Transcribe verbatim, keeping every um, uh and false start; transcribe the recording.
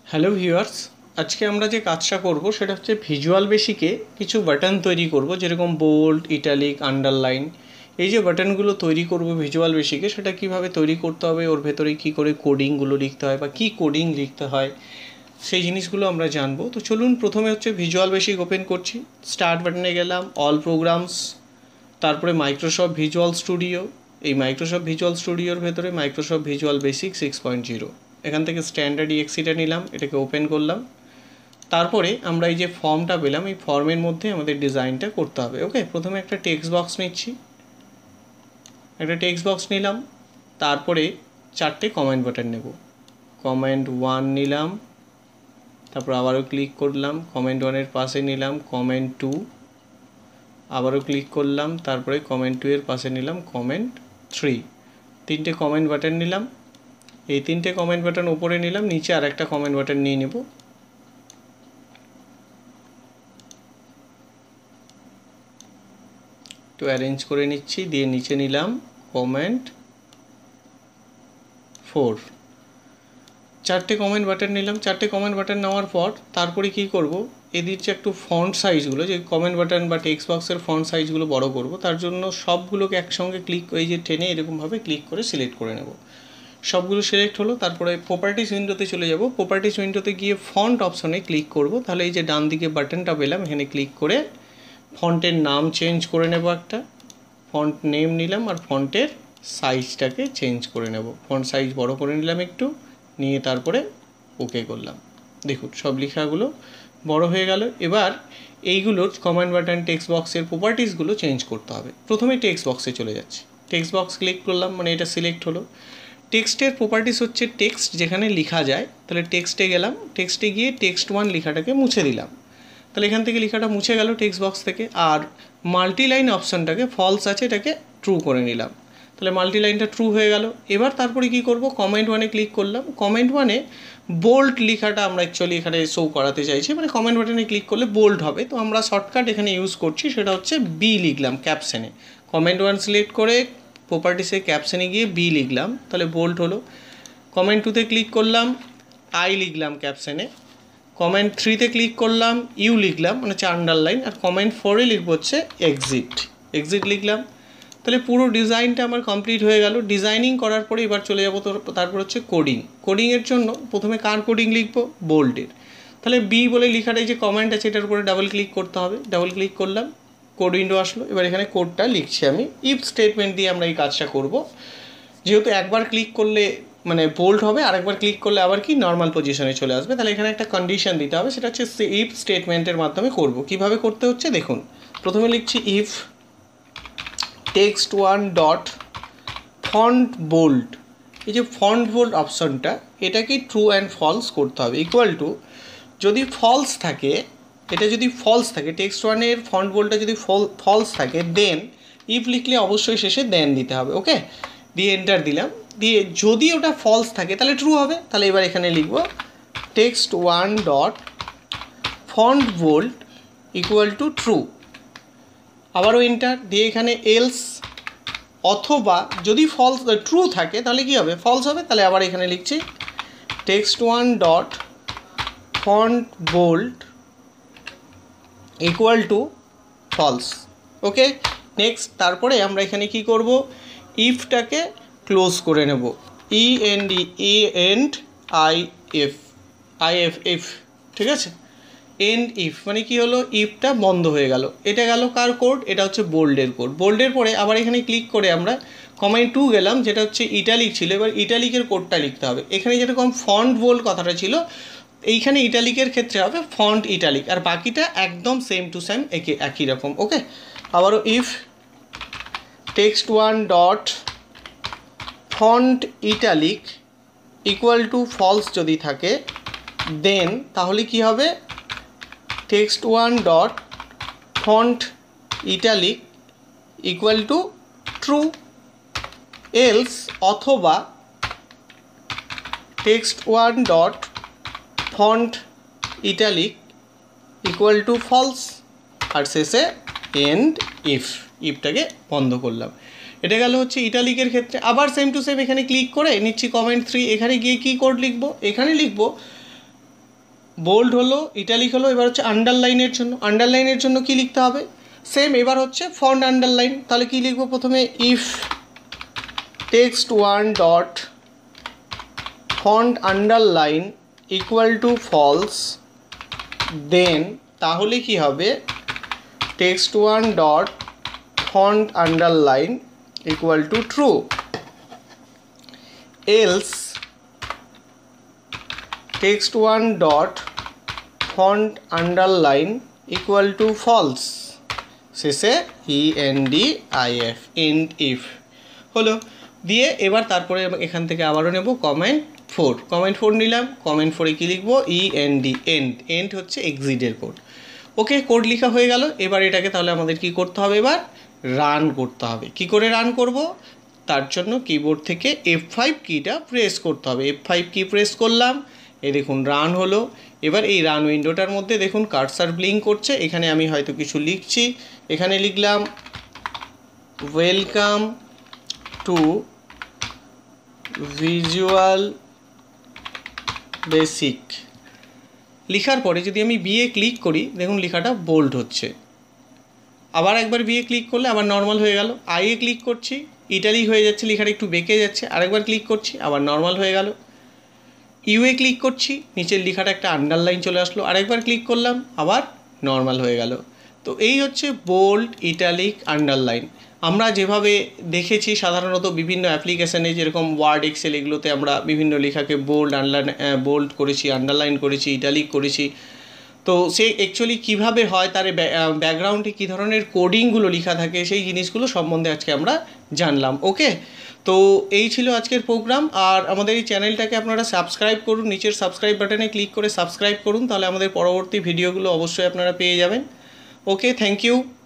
Hello viewers, আজকে আমরা যে কাজটা করব সেটা হচ্ছে ভিজুয়াল বেসিকে কিছু বাটন তৈরি করব, যেরকম বোল্ড, ইটালিক, আন্ডারলাইন। এই যে বাটনগুলো তৈরি করব ভিজুয়াল বেসিকে, সেটা কিভাবে তৈরি করতে হবে, ওর ভেতরে কি করে কোডিংগুলো লিখতে হয় বা কি কোডিং লিখতে হয়, সেই জিনিসগুলো আমরা জানবো। তো চলুন, প্রথমে হচ্ছে ভিজুয়াল বেসিক ওপেন করছি, স্টার্ট বাটনে গেলাম, অল প্রোগ্রামস, তারপরে মাইক্রোসফট ভিজুয়াল স্টুডিও। এই মাইক্রোসফট ভিজুয়াল স্টুডিওর ভেতরে Microsoft Visual Basic six point zero, এখান থেকে স্ট্যান্ডার্ড ইএক্সিটা নিলাম, এটাকে ওপেন করলাম। তারপরে আমরা এই যে ফর্মটা পেলাম, এই ফর্মের মধ্যে আমাদের ডিজাইনটা করতে হবে। ওকে, প্রথমে একটা টেক্সট বক্স নিচ্ছি, একটা টেক্সট বক্স নিলাম, তারপরে চারটে কমেন্ট বাটন নেব। কমেন্ট ওয়ান নিলাম, তারপর আবারও ক্লিক করলাম, কমেন্ট ওয়ানের পাশে নিলাম কমেন্ট টু, আবারও ক্লিক করলাম, তারপরে কমেন্ট টু এর পাশে নিলাম কমেন্ট থ্রি। তিনটে কমেন্ট বাটন নিলাম, এই তিনটে কমেন্ট বাটন উপরে নিলাম, নিচে আর একটা কমেন্ট বাটন নিয়ে নেব। তো অ্যারেঞ্জ করে নিচ্ছি, দিয়ে নিচে নিলাম কমেন্ট ফোর। চারটে কমেন্ট বাটন নিলাম, চারটে কমেন্ট বাটন নেওয়ার পর তারপরে কি করব, এদের যে একটু ফন্ট সাইজগুলো, যে কমেন্ট বাটন বা টেক্সট বক্সের ফন্ট সাইজগুলো বড় করব, তার জন্য সবগুলোকে একসঙ্গে ক্লিক, এই যে টেনে এরকমভাবে ক্লিক করে সিলেক্ট করে নেব। সবগুলো সিলেক্ট হলো, তারপরে প্রপার্টিস উইন্ডোতে চলে যাব। প্রপার্টিস উইন্ডোতে গিয়ে ফন্ট অপশনে ক্লিক করব। তাহলে এই যে ডান দিকে বাটনটা পেলাম, এখানে ক্লিক করে ফন্টের নাম চেঞ্জ করে নেব, একটা ফন্ট নেম নিলাম, আর ফন্টের সাইজটাকে চেঞ্জ করে নেব। ফন্ট সাইজ বড় করে নিলাম একটু, নিয়ে তারপরে ওকে করলাম। দেখুন সব লেখাগুলো বড় হয়ে গেল। এবার এইগুলোর কমান্ড বাটন টেক্সট বক্সের প্রপার্টিসগুলো চেঞ্জ করতে হবে। প্রথমে টেক্সট বক্সে চলে যাচ্ছি, টেক্সট বক্স ক্লিক করলাম, মানে এটা সিলেক্ট হলো। টেক্সটের প্রপার্টিস হচ্ছে টেক্সট যেখানে লেখা যায়, তাহলে টেক্সটে গেলাম, টেক্সটে গিয়ে টেক্সট ওয়ান লেখাটাকে মুছে দিলাম, তাহলে এখান থেকে লেখাটা মুছে গেল টেক্সট বক্স থেকে। আর মাল্টিলাইন অপশানটাকে ফলস আছে, এটাকে ট্রু করে নিলাম, তাহলে মাল্টিলাইনটা ট্রু হয়ে গেল। এবার তারপরে কি করব, কমেন্ট ওয়ানে ক্লিক করলাম। কমেন্ট ওয়ানে বোল্ড লেখাটা আমরা অ্যাকচুয়ালি এখানে শো করাতে চাইছি, মানে কমেন্ট বাটনে ক্লিক করলে বোল্ড হবে, তো আমরা শর্টকাট এখানে ইউজ করছি, সেটা হচ্ছে বি লিখলাম ক্যাপশনে। কমেন্ট ওয়ান সিলেক্ট করে প্রপার্টিসে ক্যাপশনে গিয়ে বি লিখলাম, তাহলে বোল্ড হলো। কমেন্ট টুতে ক্লিক করলাম, আই লিখলাম ক্যাপশনে। কমেন্ট থ্রিতে ক্লিক করলাম, ইউ লিখলাম, মানে হচ্ছে আন্ডারলাইন। আর কমেন্ট ফোরে লিখবো হচ্ছে এক্সিট, এক্সিট লিখলাম। তাহলে পুরো ডিজাইনটা আমার কমপ্লিট হয়ে গেল। ডিজাইনিং করার পরে এবার চলে যাবো তো, তারপর হচ্ছে কোডিং। কোডিংয়ের জন্য প্রথমে কার কোডিং লিখবো, বোল্ডের। তাহলে বি বলে লেখাটাই যে কমেন্ট আছে, এটার উপরে ডাবল ক্লিক করতে হবে। ডাবল ক্লিক করলাম, কোড উইন্ডো আসলো। এবার এখানে কোডটা লিখছি আমি, ইফ স্টেটমেন্ট দিয়ে আমরা এই কাজটা করব। যেহেতু একবার ক্লিক করলে মানে বোল্ড হবে, আর একবার ক্লিক করলে আবার কি নর্মাল পজিশনে চলে আসবে, তাহলে এখানে একটা কন্ডিশন দিতে হবে, সেটা হচ্ছে ইফ স্টেটমেন্টের মাধ্যমে করব। কিভাবে করতে হচ্ছে দেখুন, প্রথমে লিখছি if text one dot font bold. এই যে ফন্ট বোল্ড অপশনটা, এটাকে ট্রু অ্যান্ড ফলস করতে হবে। ইকুয়াল টু, যদি ফলস থাকে, এটা যদি ফলস থাকে, টেক্সট ওয়ানের ফন্ট বোল্ডটা যদি ফলস থাকে, দেন ইফ লিখলে অবশ্যই শেষে দেন দিতে হবে। ওকে, দিয়ে এন্টার দিলাম। দিয়ে যদি ওটা ফলস থাকে তাহলে ট্রু হবে। তাহলে এবার এখানে লিখব text one dot font bold equal to true, আবারও এন্টার দিয়ে এখানে এলস, অথবা যদি ফলস ট্রু থাকে তাহলে কি হবে, ফলস হবে। তাহলে আবার এখানে লিখছি text one dot font bold equal to false. Okay, next. তারপরে আমরা এখানে কি করব, ইফটাকে ক্লোজ করে নেব, E N D A end I F I F F, ঠিক আছে। এন্ড ইফ মানে কি হলো, ইফটা বন্ধ হয়ে গেল। এটা গেল কার কোড, এটা হচ্ছে বোল্ডের কোড। বোল্ডের পরে আবার এখানে ক্লিক করে আমরা কমেন্ট টু গেলাম, যেটা হচ্ছে ইটালিক ছিল। এবার ইটালিকের কোডটা লিখতে হবে। এখানে যেরকম ফন্ট বোল্ড কথাটা ছিল, এইখানে ইটালিকের ক্ষেত্রে হবে ফন্ট ইটালিক, আর বাকিটা একদম সেম টু সেম একে একই রকম। ওকে, আবারও if text one dot font italic equal to false যদি থাকে, দেন তাহলে কি হবে, text one dot font italic equal to true, else অথবা text one dot font italic equal to false, আর শেষে এন্ড ইফ, ইফটাকে বন্ধ করলাম। এটা গেল হচ্ছে ইটালিকের ক্ষেত্রে। আবার সেম টু সেম এখানে ক্লিক করে নিচ্ছি কমেন্ট থ্রি, এখানে গিয়ে কী কোড লিখবো, এখানে লিখবো বোল্ড হলো, ইটালিক হলো। এবার হচ্ছে আন্ডারলাইনের জন্য, আন্ডারলাইনের জন্য কি লিখতে হবে সেম। এবার হচ্ছে ফন্ট আন্ডারলাইন, তাহলে কি লিখবো প্রথমে, if text one dot font underline equal to false, then তাহলে কি হবে, text one dot font underline equal to true, else text one dot font underline equal to false, শেষে E N D I F, end if হলো। দিয়ে এবার তারপরে এখান থেকে আবারও নেব কমেন্ট ফোর, কমেন্ট ফোর নিলাম, কমেন্ট ফোরে কী লিখবো, E N D, end, end হচ্ছে এক্সিটের কোড। ওকে, কোড লেখা হয়ে গেল। এবার এটাকে তাহলে আমাদের কি করতে হবে, এবার রান করতে হবে। কি করে রান করব, তার জন্য কিবোর্ড থেকে এফ ফাইভ কিটা প্রেস করতে হবে। এফ ফাইভ কি প্রেস করলাম, এই দেখুন রান হলো। এবার এই রান উইন্ডোটার মধ্যে দেখুন কার্সার ব্লিঙ্ক করছে, এখানে আমি হয়তো কিছু লিখছি, এখানে লিখলাম ওয়েলকাম টু ভিজুয়াল বেসিক। লেখার পরে যদি আমি বিয়ে ক্লিক করি, দেখুন লেখাটা বোল্ড হচ্ছে। আবার একবার বিয়ে ক্লিক করলে আবার নর্মাল হয়ে গেল। আইয়ে ক্লিক করছি, ইটালি হয়ে যাচ্ছে, লেখাটা একটু বেঁকে যাচ্ছে। আরেকবার ক্লিক করছি, আবার নর্মাল হয়ে গেল। ইউএ ক্লিক করছি, নিচের লেখাটা একটা আন্ডারলাইন চলে আসলো। আরেকবার ক্লিক করলাম, আবার নর্মাল হয়ে গেল। তো এই হচ্ছে বোল্ড, ইটালিক, আন্ডারলাইন। আমরা যেভাবে দেখেছি সাধারণত বিভিন্ন অ্যাপ্লিকেশানে, যেরকম ওয়ার্ড, এক্সেল, এগুলোতে আমরা বিভিন্ন লেখাকে বোল্ড, আন্ডারলাইন, বোল্ড করেছি, আন্ডারলাইন করেছি, ইটালিক করেছি। তো সে অ্যাকচুয়ালি কীভাবে হয়, তার ব্যাকগ্রাউন্ডে কী ধরনের কোডিংগুলো লেখা থাকে, সেই জিনিসগুলো সম্বন্ধে আজকে আমরা জানলাম। ওকে, তো এই ছিল আজকের প্রোগ্রাম। আর আমাদের এই চ্যানেলটাকে আপনারা সাবস্ক্রাইব করুন, নিচের সাবস্ক্রাইব বাটনে ক্লিক করে সাবস্ক্রাইব করুন, তাহলে আমাদের পরবর্তী ভিডিওগুলো অবশ্যই আপনারা পেয়ে যাবেন। Okay, thank you.